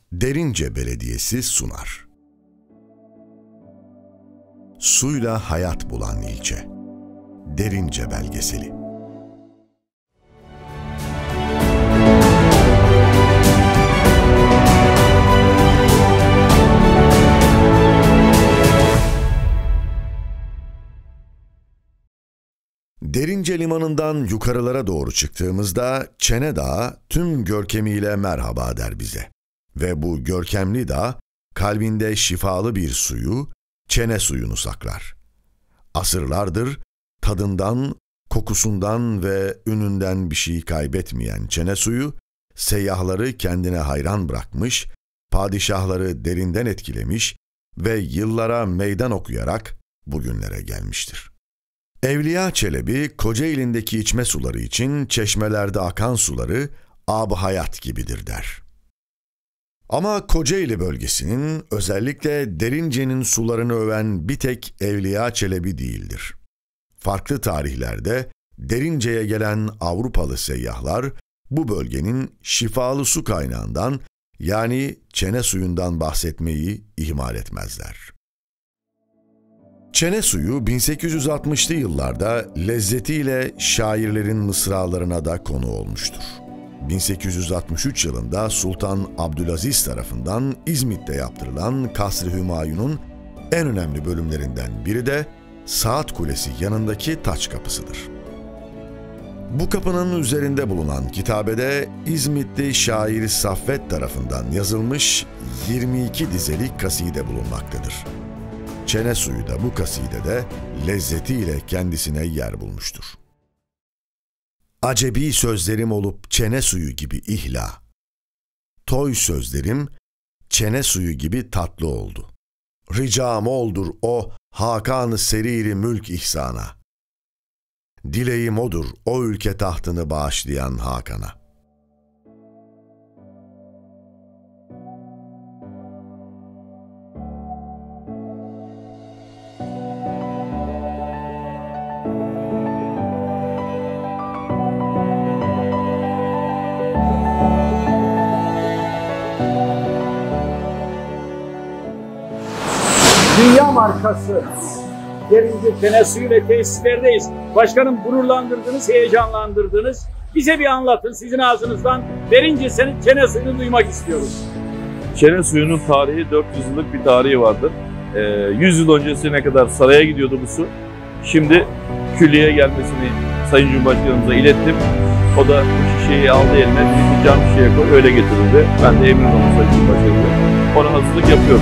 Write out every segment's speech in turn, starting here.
Derince Belediyesi sunar. Suyla hayat bulan ilçe. Derince belgeseli. Derince limanından yukarılara doğru çıktığımızda Çene Dağı tüm görkemiyle merhaba der bize. Ve bu görkemli dağ kalbinde şifalı bir suyu, çene suyunu saklar. Asırlardır tadından, kokusundan ve ününden bir şey kaybetmeyen çene suyu, seyyahları kendine hayran bırakmış, padişahları derinden etkilemiş ve yıllara meydan okuyarak bugünlere gelmiştir. Evliya Çelebi, Kocaeli'ndeki içme suları için çeşmelerde akan suları ab hayat gibidir der. Ama Kocaeli bölgesinin, özellikle Derince'nin sularını öven bir tek Evliya Çelebi değildir. Farklı tarihlerde Derince'ye gelen Avrupalı seyyahlar bu bölgenin şifalı su kaynağından, yani çene suyundan bahsetmeyi ihmal etmezler. Çene suyu 1860'lı yıllarda lezzetiyle şairlerin mısralarına da konu olmuştur. 1863 yılında Sultan Abdülaziz tarafından İzmit'te yaptırılan Kasr-ı Hümayun'un en önemli bölümlerinden biri de Saat Kulesi yanındaki taç kapısıdır. Bu kapının üzerinde bulunan kitabede İzmitli şair Saffet tarafından yazılmış 22 dizelik kaside bulunmaktadır. Çene suyu da bu kasidede lezzetiyle kendisine yer bulmuştur. Acebi sözlerim olup çene suyu gibi ihla. Toy sözlerim çene suyu gibi tatlı oldu. Ricam oldur o Hakan-ı Seriri mülk ihsana. Dileğim odur o ülke tahtını bağışlayan Hakan'a. Dünya markası Derince çene suyu ve tesislerdeyiz. Başkanım, gururlandırdınız, heyecanlandırdınız. Bize bir anlatın sizin ağzınızdan. Derince çene suyunu duymak istiyoruz. Çene suyunun tarihi 400 yıllık bir tarihi vardır. 100 yıl öncesine kadar saraya gidiyordu bu su. Şimdi külliyeye gelmesini Sayın Cumhurbaşkanımıza ilettim. O da bu şişeyi aldı eline, bir cam şişeye koy, öyle getirildi. Ben de emrin oldu Sayın Cumhurbaşkanımıza. Ona hazırlık yapıyoruz.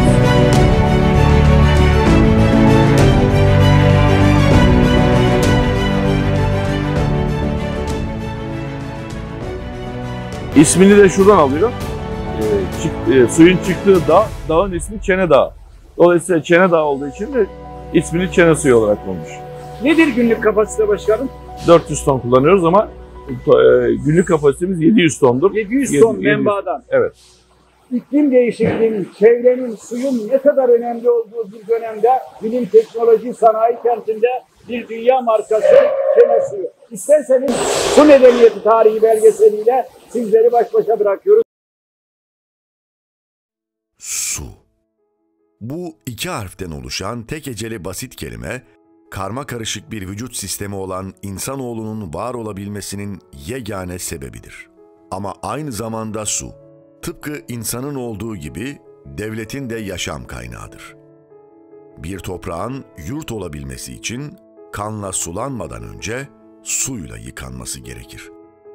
İsmini de şuradan alıyor. Suyun çıktığı dağın ismi Çene Dağı. Dolayısıyla Çene Dağı olduğu için de ismini çene suyu olarak bulmuş. Nedir günlük kapasite başkanım? 400 ton kullanıyoruz ama günlük kapasitemiz 700 tondur. 700 ton menbaadan. Evet. İklim değişikliğinin, çevrenin, suyun ne kadar önemli olduğu bir dönemde bilim, teknoloji, sanayi kentinde bir dünya markası çene suyu. İsterseniz su medeniyeti tarihi belgeseliyle sizleri baş başa bırakıyoruz. Su. Bu iki harften oluşan tek heceli basit kelime, karma karışık bir vücut sistemi olan insanoğlunun var olabilmesinin yegane sebebidir. Ama aynı zamanda su, tıpkı insanın olduğu gibi devletin de yaşam kaynağıdır. Bir toprağın yurt olabilmesi için kanla sulanmadan önce suyla yıkanması gerekir.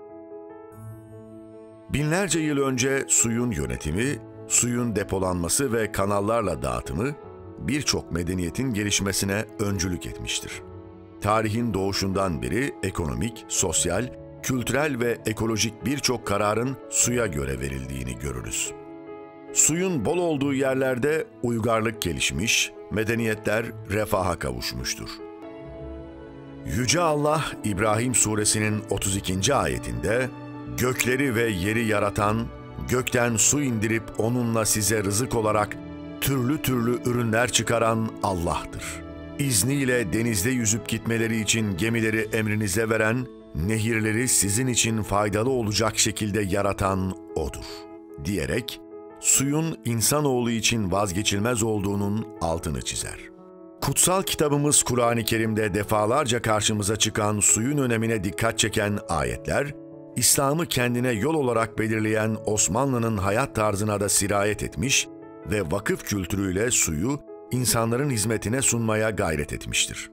Binlerce yıl önce suyun yönetimi, suyun depolanması ve kanallarla dağıtımı birçok medeniyetin gelişmesine öncülük etmiştir. Tarihin doğuşundan beri ekonomik, sosyal, kültürel ve ekolojik birçok kararın suya göre verildiğini görürüz. Suyun bol olduğu yerlerde uygarlık gelişmiş, medeniyetler refaha kavuşmuştur. Yüce Allah, İbrahim Suresinin 32. ayetinde, "Gökleri ve yeri yaratan, gökten su indirip onunla size rızık olarak türlü türlü ürünler çıkaran Allah'tır. İzniyle denizde yüzüp gitmeleri için gemileri emrinize veren, nehirleri sizin için faydalı olacak şekilde yaratan O'dur," diyerek suyun insanoğlu için vazgeçilmez olduğunun altını çizer. Kutsal kitabımız Kur'an-ı Kerim'de defalarca karşımıza çıkan suyun önemine dikkat çeken ayetler, İslam'ı kendine yol olarak belirleyen Osmanlı'nın hayat tarzına da sirayet etmiş ve vakıf kültürüyle suyu insanların hizmetine sunmaya gayret etmiştir.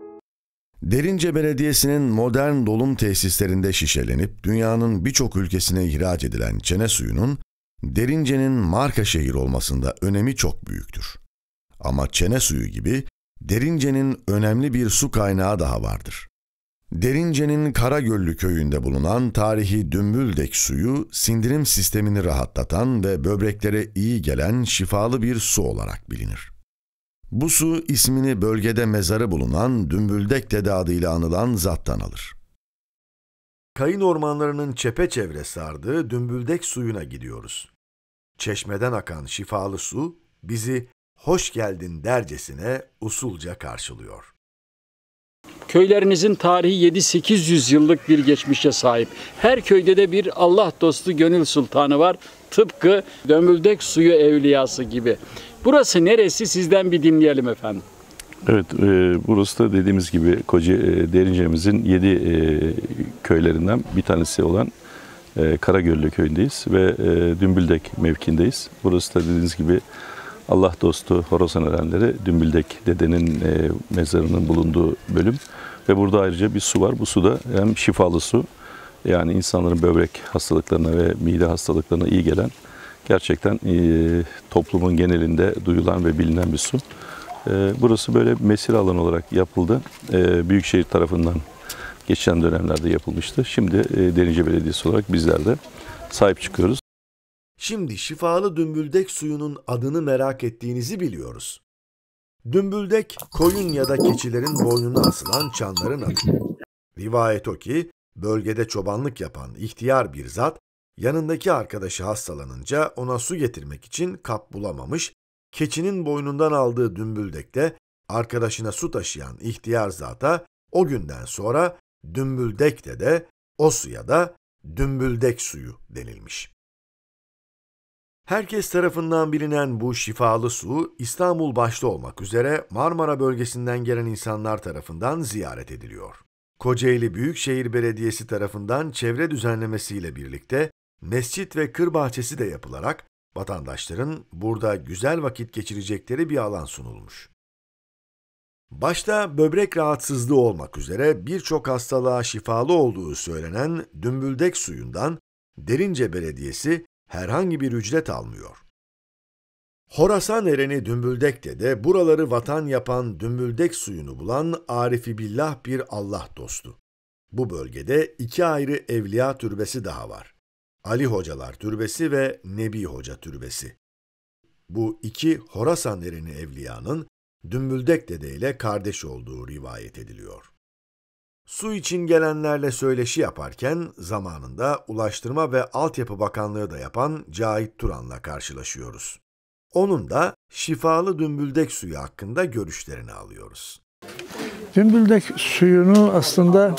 Derince Belediyesi'nin modern dolum tesislerinde şişelenip dünyanın birçok ülkesine ihraç edilen çene suyunun, Derince'nin marka şehir olmasında önemi çok büyüktür. Ama çene suyu gibi Derince'nin önemli bir su kaynağı daha vardır. Derince'nin Karagöllü köyünde bulunan tarihi Dümbüldek suyu, sindirim sistemini rahatlatan ve böbreklere iyi gelen şifalı bir su olarak bilinir. Bu su ismini bölgede mezarı bulunan Dümbüldek Dede adıyla anılan zattan alır. Kayın ormanlarının çepeçevre sardığı Dümbüldek suyuna gidiyoruz. Çeşmeden akan şifalı su bizi hoş geldin dercesine usulca karşılıyor. Köylerinizin tarihi 7-800 yıllık bir geçmişe sahip. Her köyde de bir Allah dostu gönül sultanı var. Tıpkı Dümbüldek suyu evliyası gibi. Burası neresi? Sizden bir dinleyelim efendim. Evet, burası da dediğimiz gibi Derince'mizin 7 köylerinden bir tanesi olan Karagöllü köyündeyiz ve Dümbüldek mevkindeyiz. Burası da dediğiniz gibi Allah dostu Horasan erenleri Dümbüldek dedenin mezarının bulunduğu bölüm ve burada ayrıca bir su var. Bu su da hem şifalı su, yani insanların böbrek hastalıklarına ve mide hastalıklarına iyi gelen, gerçekten toplumun genelinde duyulan ve bilinen bir su. Burası böyle bir mesire alanı olarak yapıldı. Büyükşehir tarafından geçen dönemlerde yapılmıştı. Şimdi Derince Belediyesi olarak bizler de sahip çıkıyoruz. Şimdi şifalı Dümbüldek suyunun adını merak ettiğinizi biliyoruz. Dümbüldek, koyun ya da keçilerin boynuna asılan çanların adı. Rivayet o ki, bölgede çobanlık yapan ihtiyar bir zat, yanındaki arkadaşı hastalanınca ona su getirmek için kap bulamamış, keçinin boynundan aldığı dümbüldekte arkadaşına su taşıyan ihtiyar zata o günden sonra Dümbüldek de o suya da Dümbüldek suyu denilmiş. Herkes tarafından bilinen bu şifalı su, İstanbul başta olmak üzere Marmara bölgesinden gelen insanlar tarafından ziyaret ediliyor. Kocaeli Büyükşehir Belediyesi tarafından çevre düzenlemesiyle birlikte mescit ve kır bahçesi de yapılarak vatandaşların burada güzel vakit geçirecekleri bir alan sunulmuş. Başta böbrek rahatsızlığı olmak üzere birçok hastalığa şifalı olduğu söylenen Dümbüldek suyundan Derince Belediyesi herhangi bir ücret almıyor. Horasan ereni Dümbüldek'te de buraları vatan yapan Dümbüldek suyunu bulan Arifi Billah bir Allah dostu. Bu bölgede 2 ayrı evliya türbesi daha var. Ali Hocalar Türbesi ve Nebi Hoca Türbesi. Bu 2 Horasan ereni evliyanın Dümbüldek Dede ile kardeş olduğu rivayet ediliyor. Su için gelenlerle söyleşi yaparken zamanında Ulaştırma ve Altyapı Bakanlığı da yapan Cahit Turan'la karşılaşıyoruz. Onun da şifalı Dümbüldek suyu hakkında görüşlerini alıyoruz. Dümbüldek suyunu aslında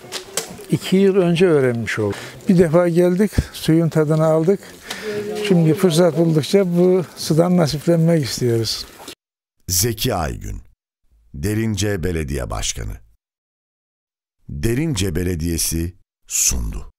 2 yıl önce öğrenmiş olduk. Bir defa geldik, suyun tadını aldık. Şimdi fırsat buldukça bu sudan nasiplenmek istiyoruz. Zeki Aygün, Derince Belediye Başkanı. Derince Belediyesi sundu.